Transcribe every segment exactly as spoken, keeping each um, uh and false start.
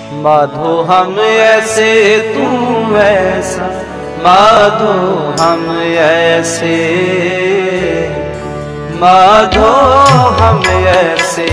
माधो हम ऐसे तू वैसा, माधो हम ऐसे, माधो हम ऐसे।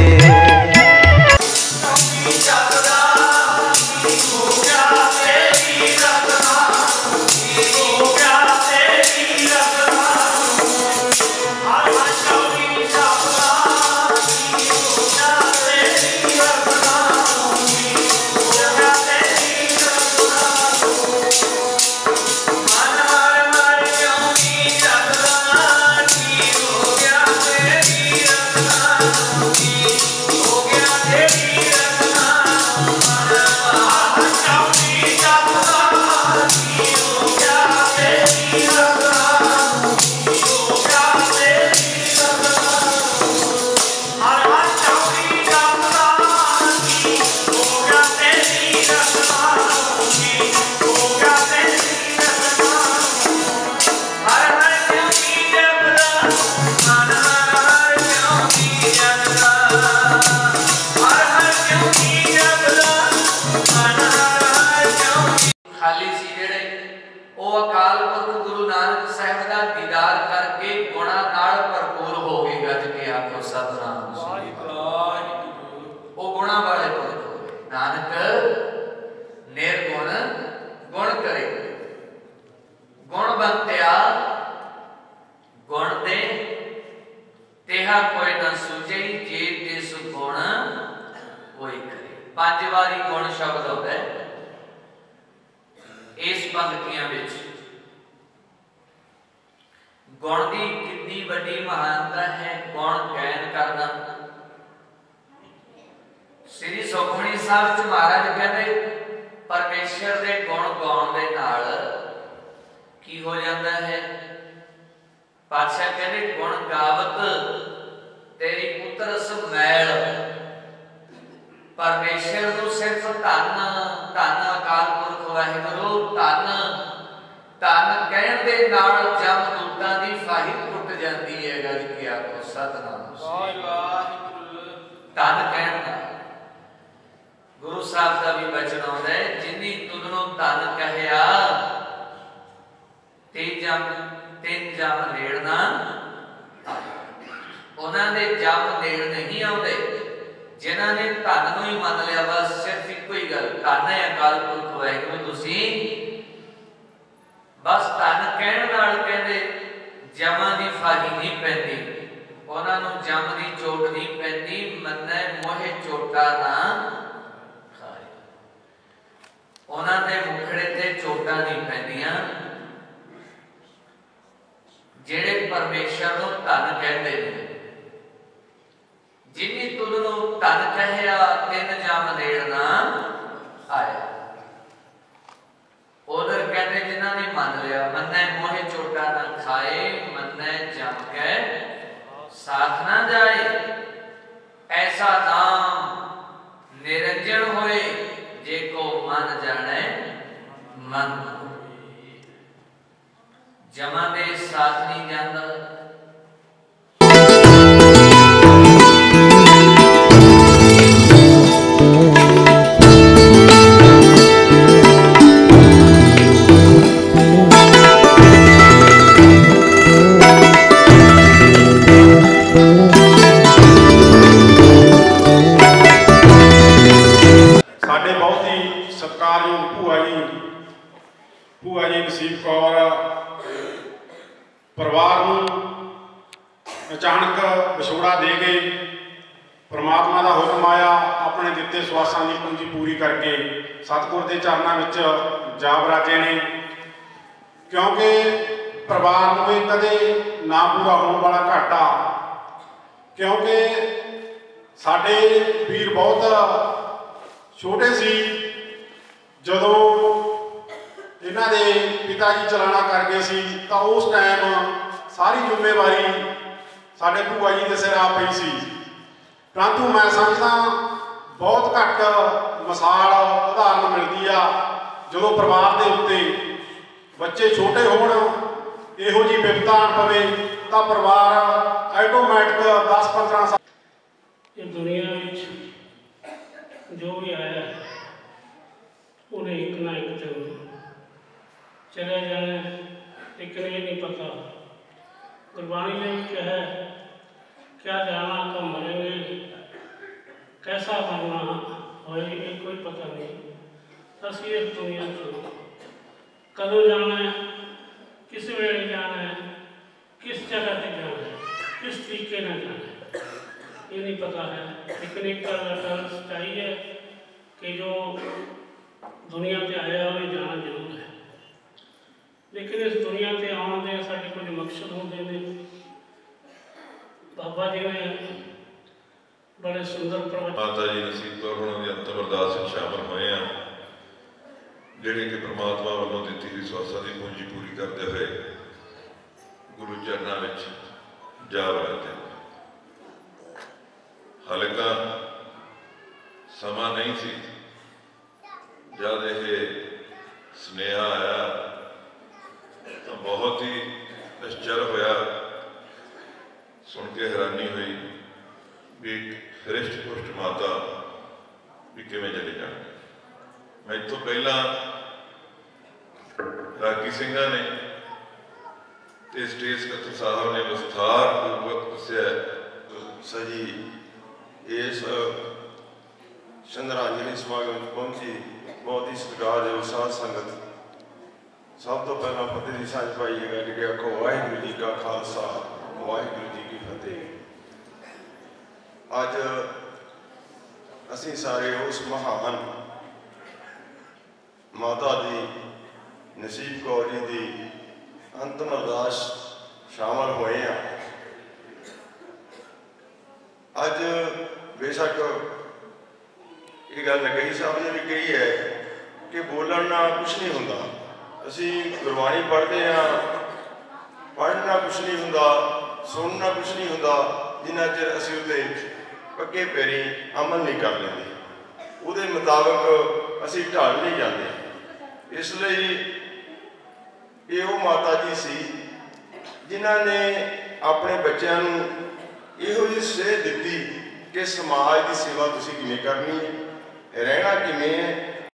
पांच वारी गुण शब्द होता है इस पंक्तियां विच। गुण की कितनी बड़ी महानता है गुण गायन करना। श्री सुखमनी साहब च महाराज कहते परमेश्वर के गुण गाउण दे नाल की हो जाता है। पातशाह कहते गुण गावत तेरी पुत्रस मैल। परमेश्वर को सिर्फ धन धन अकाल पुरख वाहिगुरू धन धन कहण दे नाल जमदूतां दी फाही टुट जाती है। गज की आखो सतनाम धन कहण दा गुरु साहब का भी बचन आउंदा है जिन्नी तुदनों धन कहया ते जम तिन जम नेड़ना। उन्हां दे जम नेड़ नहीं आउंदे जिन्होंने धन नूं ही मान लिया। बस सिर्फ एक ही गल धन है अकाल पुरख वाहिगुरू तुसी बस धन कहण नाल कहंदे जमां दी फाही नहीं पैंदी। उन्हां नूं जम दी चोट नहीं पैंदी। मन्ने मोहे चोटा ना खाए। उन्हां दे मुखड़े ते चोटां नहीं पैंदियां जिहड़े परमेश्वर नूं धन कहंदे ने। जिन्नी तुदनों धन कहया तिन जम नेड़ ना आया। उधर कहते जिन्होंने मान लिया मन्ने मोहे चोटा ना खाए मन्ने जम के साथ ना जाए। ऐसा नाम निरंजन होए जे को मन जाने मन जमा दे साथ नहीं जाता। परिवार नूं अचानक विछोड़ा दे गए। परमात्मा का हुक्म आया अपने दिते स्वासां की पूंजी पूरी करके सतगुर के चरणों में जा बराजे ने। क्योंकि परिवार में कदे ना पूरा होने वाला घाटा। क्योंकि साडे वीर बहुत छोटे सी जदों इन्हां दे पिता जी चलाना कर गए सी तो उस टाइम सारी जिम्मेवारी साडे भूआ जी के सिर आ पई सी। परंतु मैं समझदा बहुत घट मिसाल उदाहरण मिलती आ जो परिवार के उत्ते बच्चे छोटे होण इहो जी विपता पवे तो परिवार ऑटोमैटिक दस पंद्रह साल दुनिया में जो भी आया उन्हें एक ना एक दिन चले जाने, लेकिन ये नहीं पता गुरबाणी ने क्या है, क्या जाना कब मरेंगे, कैसा मरना हो ये कोई पता नहीं। असी इस दुनिया चो कदों जाना है, किस वेले जाना है, किस जगह पर जाना है, किस तरीके में जाना है, ये नहीं पता है। लेकिन एक गल सच्चाई है कि जो दुनिया से आया उन्हें जाना जरूर है, लेकिन इस दुनिया से आने के साढ़े कुछ मकसद होंगे ने। बाबा जी ने बड़े सुंदर प्रवचन, माता जी नसीब कौर उन्होंने अंतिम अरदास में शामिल हुए हैं, ਜਿਹੜੇ कि परमात्मा वालों दी हुई स्वासा की पूंजी पूरी करते हुए गुरु चरणों में जा वड़ते। हाले तो समा नहीं सी जब ये स्नेहा आया तो बहुत ही आश्चर्य होया, सुन के हैरानी हुई भी हृष्ट पुष्ट माता भी किवें चले जाएंगे। मैं इतों पहला रागी सिंह ने ते स्टेज कत्तर साहब ने विस्तार पूर्वक दस्या सजी इस श्रद्धांजलि समागम पहुंची बहुत ही सत्कारयोग साध संगत। सब तो पहला फतेह की सांझ पाईएगा कि आखो वाहिगुरू जी का खालसा वाहिगुरू जी की फतेह। अज असी सारे उस महान माता दी नसीब कौर जी की अंतिम अरदास शामिल हुए हैं। अज बेशक ये गल कही साहब ने भी कही है कि बोलन ना कुछ नहीं होंदा, असी गुरबाणी पढ़ते हैं, पढ़ना कुछ नहीं होंदा, सुनना कुछ नहीं होंदा जिन्ना चिर असी उत्ते पक्के पैरी अमल नहीं कर लेंगे, उहदे मुताबिक असी ढल नहीं जाते। इसलिए ये वो माता जी सी जिन्हों ने अपने बच्चों को इहो जी सेध दी कि समाज की सेवा तुसीं किवें करनी है, रहना किवें है,